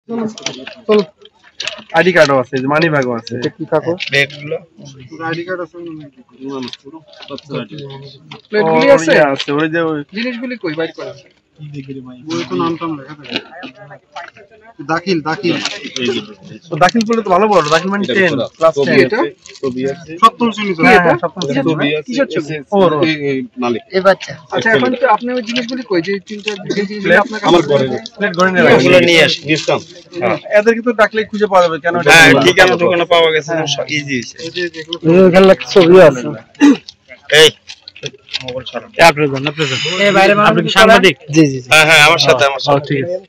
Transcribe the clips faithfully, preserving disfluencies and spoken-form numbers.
চলো আইডি কার্ডও আছে, মানি ব্যাগও আছে। এটা কি কাকু? প্লেটগুলো আইডি কার্ড আছে, প্লেটগুলি আছে আছে ওই যে ওই জিনিসগুলি কই বাইর করেন? ওই তো নাম টাম লেখা থাকে। দাখিল দাখিল তো দাখিল করলে তো ভালো বড়। দাখিল মানে দশ ক্লাস দশ। এটা ছবি আছে সপ্তম শ্রেণী তো। এটা সপ্তম শ্রেণী ছবি আছে। কিসের ছবি? ওর এই মালিক এই বাচ্চা। আচ্ছা এখন তো আপনি ওই জিনিসগুলি কই যে তিনটা যে জিনিসগুলি আপনার আমার ঘরে প্লেট ঘরে নিয়ে ওগুলো নিয়ে আসি দিতাম। এদের কিন্তু ডাকলে খুঁজে পাওয়া যাবে কেন? হ্যাঁ ঠিকানা ঠিকানা পাওয়া গেছে, ইজি হইছে। এখানে একটা ছবি আছে। এই আপনার জন্য আপনার জন্য এই বাইরে আপনি কি সাংবাদিক? জি জি হ্যাঁ হ্যাঁ আমার সাথে আমার সাথে ঠিক আছে।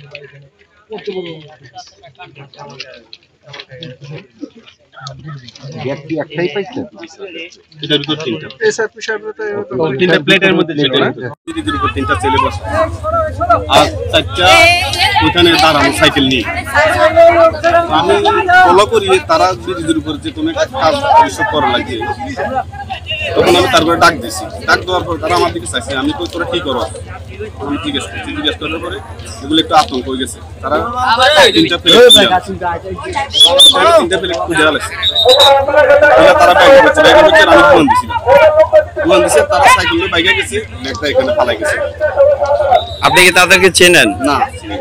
ব্যক্তি একটাই পাইছে এটার ভিতর তিনটা এই স্যার পিছাবটা তিনটা প্লেটের মধ্যে ছিল না, দিদির উপর তিনটা ছেলে বসে আর চারটা ওখানে দাঁড়ানো সাইকেল নিয়ে। আমি ফলো করি তারা দিদির উপর যে কোনো একটা কাজ এসব করা লাগে, তখন আমি তারপরে ডাক দিছি। ডাক দেওয়ার পর তারা আমার দিকে চাইছে, আমি কই তোরা কি করো? আমি জিজ্ঞেস করছি, জিজ্ঞেস করার পরে এগুলো একটু আতঙ্ক হয়ে গেছে। তারা তিনটা প্লেট তিনটা প্লেট খুঁজে আলাইছে, তারা ব্যাগ করছে, ব্যাগের ভিতরে আমি ফোন দিছিলাম, ফোন দিছে তারা সাইকেল নিয়ে বাইকে গেছে, ব্যাগটা এখানে পালাই গেছে। আপনি কি তাদেরকে চেনেন? না